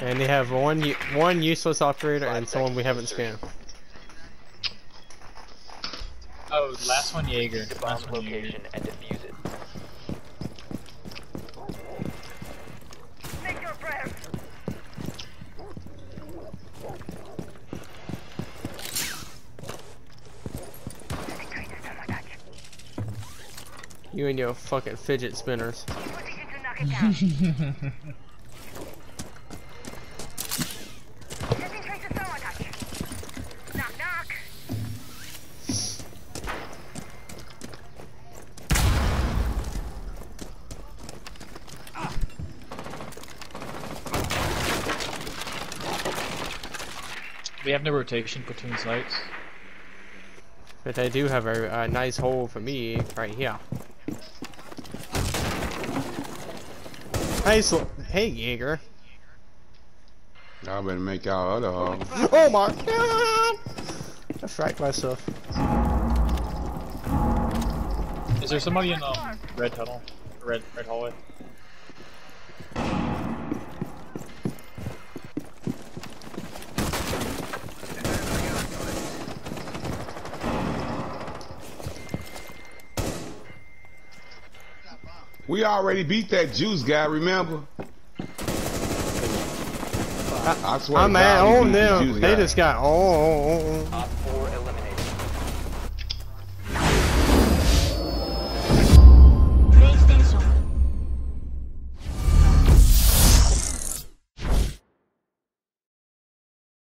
And they have one useless operator and someone we haven't scanned. Oh, last one Jaeger. Bomb location and defuse it. Make your prayers. You and your fucking fidget spinners. Position to knock it down. Setting trace of thermal touch. Knock knock. We have no rotation between sites. But they do have a nice hole for me right here. Hey Jaeger. Y'all better make y'all other hole. Oh my god! I fracked myself. Is there somebody in red tunnel? Red hallway? We already beat that juice guy, remember? I swear I'm to at God, we on beat the them. juice They guy. just got on.